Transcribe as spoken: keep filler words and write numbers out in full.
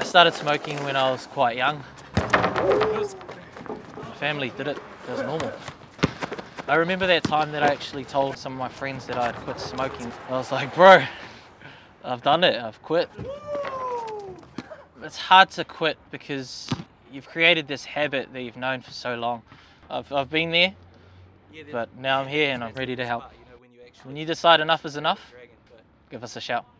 started smoking when I was quite young. My family did it, it was normal. I remember that time that I actually told some of my friends that I'd quit smoking. I was like, bro, I've done it, I've quit. It's hard to quit because you've created this habit that you've known for so long. I've, I've been there, but now I'm here and I'm ready to help. When you decide enough is enough, give us a shout.